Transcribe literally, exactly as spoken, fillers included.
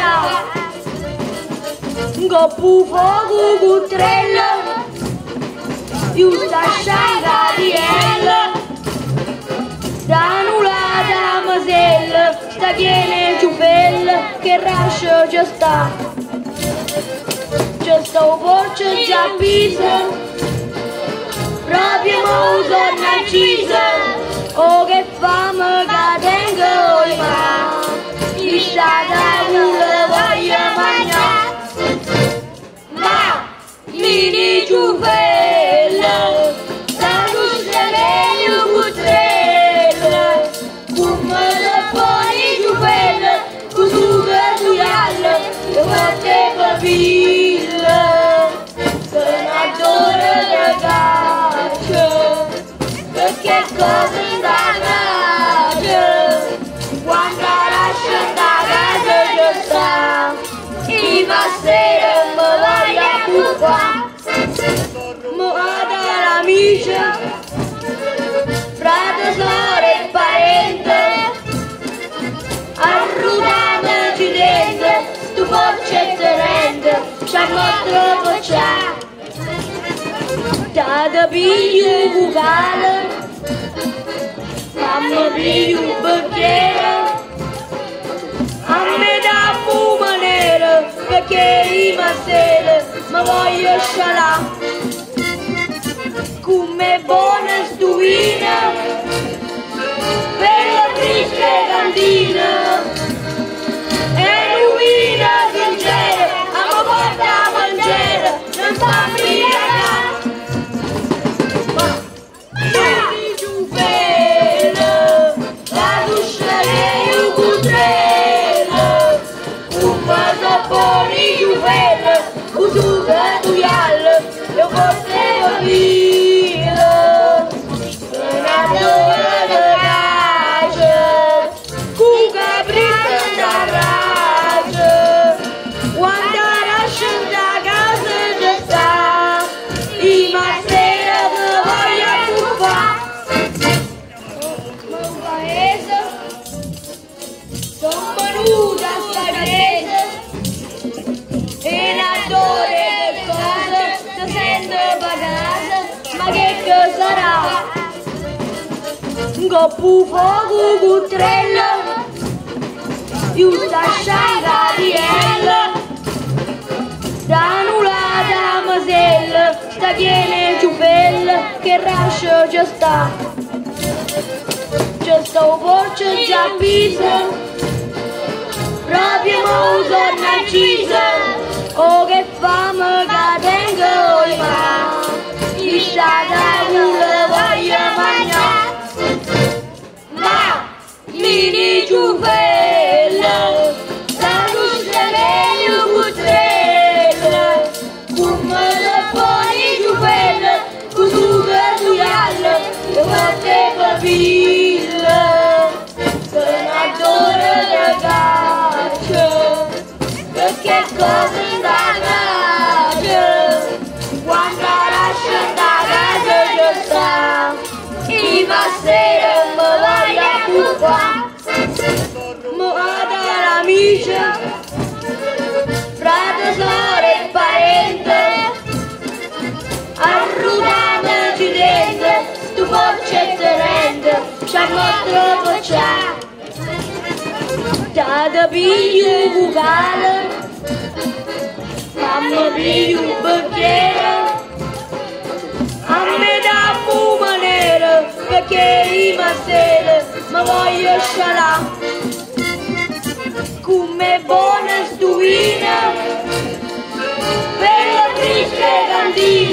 sarà un coppo fuoco cutrello, più sta scianga di ella, da nullata masella, sta chiene giù bella, che rascio ci sta, ci sta un porcio già pisa, proprio mo sono accisa, oh che fame che tengo in mano, mi sta da culo voglio mangiare, ma mi di giù bella, la luce che io cutrella, come da fuori giù bella, così che tu yalla, io vorrei capire, se non adoro le caccia, perché cosa sta casa, quando lascia da casa ci sta, i passeri mi voglio occupare, mi vado all'amici, frate, sorelle e parente, arrudamoci dentro, stu porce tenente, c'hanno troppo c'è, da piglio bucale, mamma piglio un bicchiere, a me da fuma nera, perché rima sera mi voglio scialà, come buona stuvina, bella triste cantina, e ruina sincera, a me porta a mangiare, non fa briacare, ma mi giù bella, la duscia che io cutrella, un vaso fuori giù bella, così che tu yalla, io potevo capire, se non adoro le caccia, con capriccio da raggio, quando lascio da casa ci sta, i sera mi voglio occupare, un paese, sono venuta a sta chiesa, e l'attore che cosa, si sente pagata, ma che cosa sarà? Un coppo fuoco cutrello, più sta scianga di ella, da nullata masella, sta chiene giù bella, che rascio ci sta, ci sta un porcio già pisa, proprio mo sono accisa, oh che fame che tengo in mano, mi sta da culo voglio mangiare, ma mi di giù bella, la luce che io cutrella, come da fuori giù bella, così che tu yalla, io vorrei capire, se non adoro le caccia, perché cosa sta casa, quando lascia da casa ci sta, i passeri mi voglio occupare, mi vado all'amici, frate, sorelle e parente, arrudamoci dentro, stu porce tenente, c'hanno troppo c'è, da piglio bucale, mamma piglio un bicchiere, a me da fuma nera, perché rima sera mi voglio scialà, come buona stuvina, bella triste cantina,